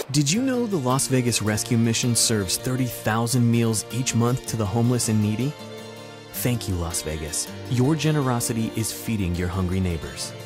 Did you know the Las Vegas Rescue Mission serves 30,000 meals each month to the homeless and needy? Thank you, Las Vegas. Your generosity is feeding your hungry neighbors.